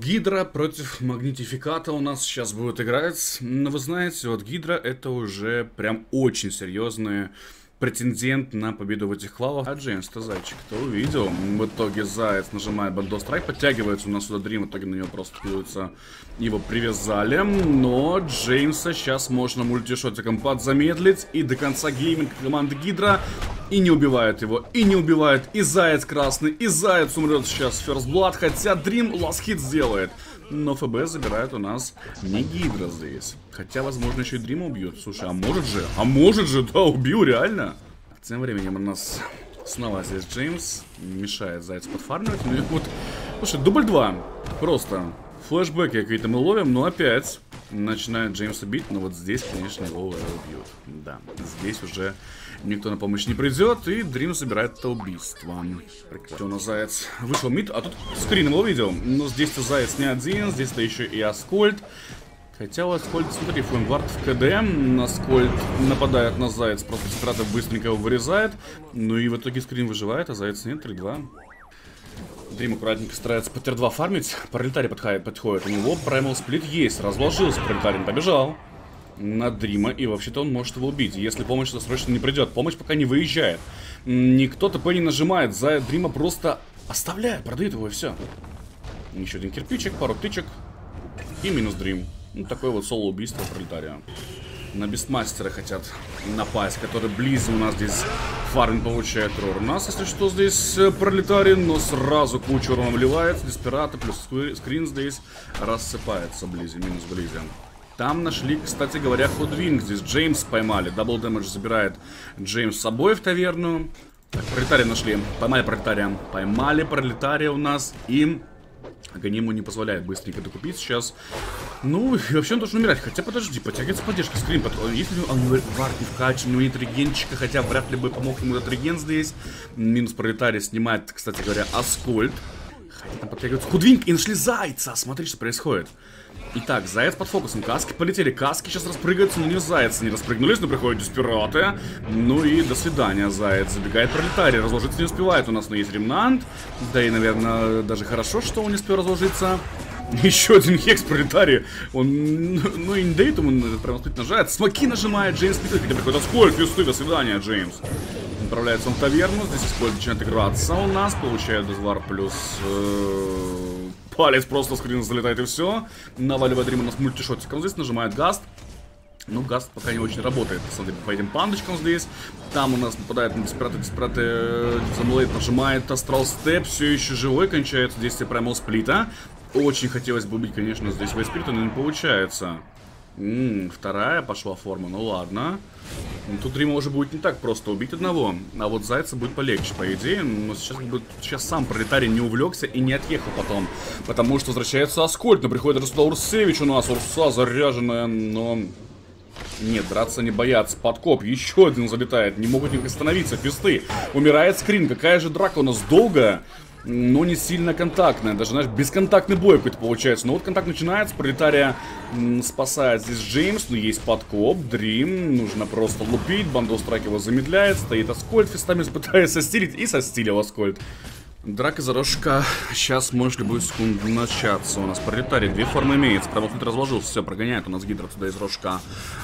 Гидра против Магнитификата у нас сейчас будет играть. Но вы знаете, вот Гидра это уже прям очень серьезный претендент на победу в этих клавах. А Джеймс-то зайчик-то увидел. В итоге Заяц нажимает Бандо Страйк, подтягивается у нас сюда Дрим, в итоге на него просто кидаются. Его привязали, но Джеймса сейчас можно мультишотиком подзамедлить. И до конца гейминг команды Гидра и не убивает его, и не убивает. И Заяц красный, и Заяц умрет сейчас в First Blood, хотя Дрим ласт-хит сделает. Но ФБ забирает у нас не Гидра здесь. Хотя, возможно, еще и Дрима убьет. Слушай, а может же, да, убил, реально. Тем временем у нас снова здесь Джеймс. Мешает Зайцу подфармливать. Ну и вот, слушай, дубль 2. Просто флешбеки какие-то мы ловим, но опять начинает Джеймса бить. Но вот здесь, конечно, его убьют. Да, здесь уже никто на помощь не придет. И Дрим забирает это убийство. Прекрасно. У нас Заяц вышел мид, а тут скрин его видел. Но здесь-то Заяц не один, здесь-то еще и Аскольд. Хотя у Аскольд, смотри, флеймвард в КД. Аскольд нападает на Заяц, просто Стратов быстренько его вырезает. Ну и в итоге скрин выживает, а Заяц нет, 3-2. Дрим аккуратненько старается по тир-2 фармить. Пролетарий подходит, у него Primal Split есть. Разложился, Пролетарий побежал на Дрима, и вообще-то он может его убить, если помощь срочно не придет. Помощь пока не выезжает. Никто ТП не нажимает, за Дрима просто оставляет, продает его и все. Еще один кирпичик, пару тычек и минус Дрим. Ну, такое вот соло-убийство Пролетария. На Бестмастера хотят напасть, который ближе у нас здесь фарм получает урон. У нас, если что, здесь Пролетарий, но сразу кучу урона вливается. Деспирата плюс скрин здесь рассыпается ближе, минус ближе. Там нашли, кстати говоря, ходвинг. Здесь Джеймс поймали. Дабл дэмэдж забирает Джеймс с собой в таверну. Так, Пролетария нашли. Поймали Пролетария. Поймали Пролетария у нас. И огонь ему не позволяет быстренько докупить сейчас. Ну, и вообще он должен умирать. Хотя, подожди, подтягивается поддержка. Скрин, если он вард не вкачан, у него нет регенчика, хотя вряд ли бы помог ему этот реген здесь. Минус Пролетария снимает, кстати говоря, Аскольд. Хотя там подтягивается ходвинг и нашли Зайца. Смотри, что происходит. Итак, Заяц под фокусом, каски полетели, каски сейчас распрыгаются, но не Заяц, не распрыгнулись, но приходят Деспираты. Ну и до свидания, Заяц, забегает Пролетарий, разложиться не успевает у нас, но есть Ремнант. Да и, наверное, даже хорошо, что он не успел разложиться. Еще один хекс Пролетарий, он, ну и не дает ему, прямо спит нажимает, смоки нажимает, Джеймс спит, когда приходит Аскольд, фисты, до свидания, Джеймс. Отправляется он в таверну, здесь Аскольд начинает играться у нас, получает Дезвар плюс... Палец просто скрин залетает и все. Наваливает Дрим у нас мультишотиком здесь, нажимает Гаст. Ну, Гаст пока не очень работает. Смотри, по этим пандочкам здесь. Там у нас нападает на Деспираты, Замлейт нажимает Астрал Степ, все еще живой, кончается действие Primal Сплита. Очень хотелось бы убить, конечно, здесь Вейспирита, но не получается. Вторая пошла форма, ну ладно. Тут Дрима уже будет не так просто убить одного, а вот Зайца будет полегче, по идее. Но сейчас сам Пролетарий не увлекся и не отъехал потом, потому что возвращается Аскольд, но приходит даже сюда Урсевич у нас, Урса заряженная, но... Нет, драться не боятся. Подкоп, еще один залетает, не могут них остановиться, фисты. Умирает скрин, какая же драка у нас долгая. Но не сильно контактная, даже, знаешь, бесконтактный бой какой-то получается. Но вот контакт начинается, Пролетария спасает здесь Джеймс, но есть подкоп, Дрим, нужно просто лупить, Бандо Страйк его замедляет, стоит Аскольд, фистами пытается состилить и состилил Аскольд. Драка за рожка сейчас, может ли, будет секунду начаться. У нас Пролетарий, две формы имеется. Прямо тут разложился, все, прогоняет у нас Гидра туда из рожка.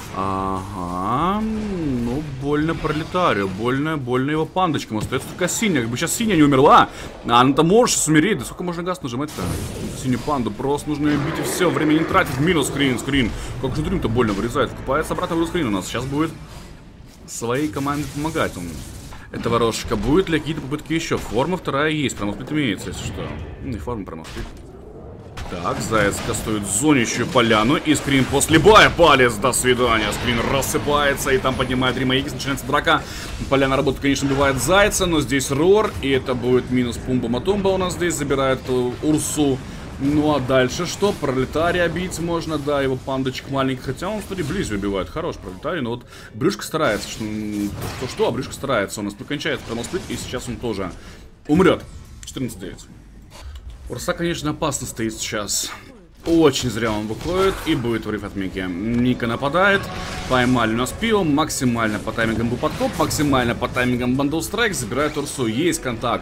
Ага, ну, больно Пролетарию, больно его пандочкам. Остается только синяя, как бы сейчас синяя не умерла. А она-то может сейчас умереть. Да сколько можно газ нажимать-то? Синюю панду, просто нужно ее бить и все, время не тратить. Минус скрин. Как же Дрим-то больно вырезает. Вкупается обратно в скрин у нас. Сейчас будет своей команде помогать он. Этого рожка. Будет ли какие-то попытки еще? Форма вторая есть. Промосплит имеется, если что. Ну и форма промосплит. Так, Заяц кастует зонищую поляну. И скрин после бая. Палец, до свидания. Скрин рассыпается. И там поднимает Рима Икс. Начинается драка. Поляна работает, конечно, убивает Зайца. Но здесь Рор. И это будет минус Пумба-Матумба у нас здесь. Забирает Урсу. Ну а дальше что? Пролетария бить можно, да, его пандочек маленький. Хотя он, смотри, ближе убивает. Хорош Пролетарий, но вот Брюшка старается. Что, а Брюшка старается. У нас покончается промосплит, и сейчас он тоже умрет. 14-9. Урса, конечно, опасно стоит сейчас. Очень зря он выходит и будет врыв от Мики. Ника нападает. Поймали у нас пиво. Максимально по таймингам был подкоп. Максимально по таймингам Бандл Страйк. Забирает Урсу. Есть контакт.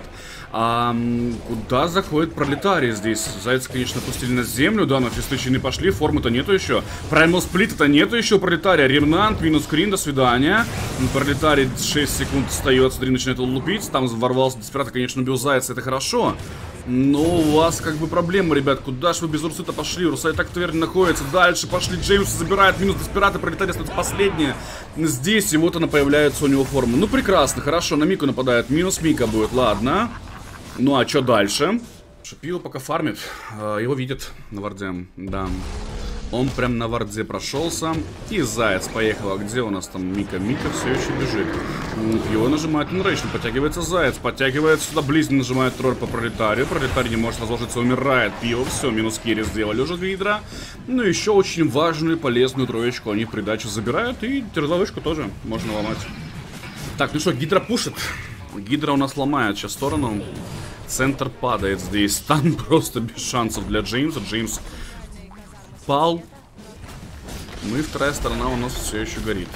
Куда заходит пролетарий здесь? Зайцы, конечно, пустили на землю, да, но фистычины пошли, формы-то нету еще. Primal Split-то нету еще пролетария. Ремнант, минус скрин, до свидания. Пролетарий 6 секунд остается, Дрим начинает его лупить. Там ворвался Деспирата, конечно, убил зайца, это хорошо. Но у вас как бы проблема, ребят. Куда ж вы без Урсы-то пошли? Урса и так в таверне находится. Дальше пошли. Джеймс забирает минус Деспирата. Пролетарий остается последняя. Здесь и вот она появляется у него форма. Ну прекрасно, хорошо. На Мику нападает. Минус Мика будет, ладно. Ну а что дальше? Шапио пока фармит. Его видят на варде. Да. Он прям на варде прошелся. И заяц поехал. А где у нас там Мика? Мика все еще бежит. Его нажимает Инрейшн. Подтягивается заяц. Подтягивается сюда близко. Нажимает тролль по пролетарию. Пролетарий не может разложиться. Умирает. Пио. Все, минус кири сделали уже Гидра. Ну еще очень важную полезную троечку они в придачу забирают. И терзовышку тоже можно ломать. Так, ну что, Гидра пушит. Гидра у нас ломает сейчас сторону. Центр падает здесь. Там просто без шансов для Джеймса. Джеймс пал. Ну и вторая сторона у нас все еще горит.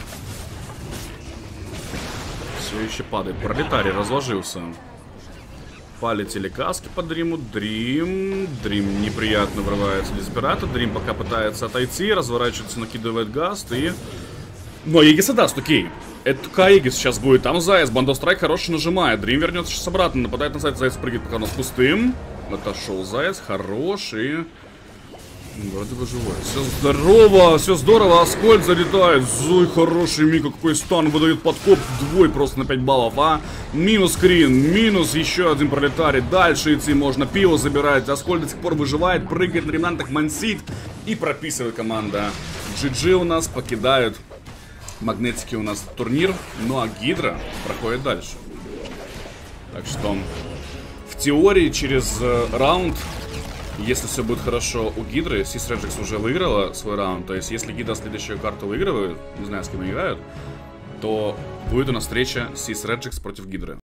Все еще падает. Пролетарий разложился. Полетели каски по Дриму. Дрим неприятно врывается Деспирата. Дрим пока пытается отойти. Разворачивается, накидывает гаст и... Но Егиса даст, окей. Это Егис сейчас будет. Там Заяц. Бандо Страйк хороший нажимает. Дрим вернется сейчас обратно. Нападает на Заяц. Заяц прыгает пока у нас пустым. Отошел Заяц. Хороший. Вроде бы живой. Все здорово, все здорово. Аскольд залетает. Зой, хороший Мика. Какой стан выдает подкоп. Двой просто на 5 баллов, а. Минус Крин. Минус еще один пролетарий. Дальше идти можно. Пиво забирает. Аскольд до сих пор выживает. Прыгает на ремнантах. Мансит. И прописывает команда. GG у нас покидают магнетики у нас турнир. Ну а Гидра проходит дальше. Так что в теории через раунд, если все будет хорошо у Гидры, Sys Regex уже выиграла свой раунд. То есть если Гидра следующую карту выигрывает, не знаю, с кем играют, то будет у нас встреча Sys Regex против Гидры.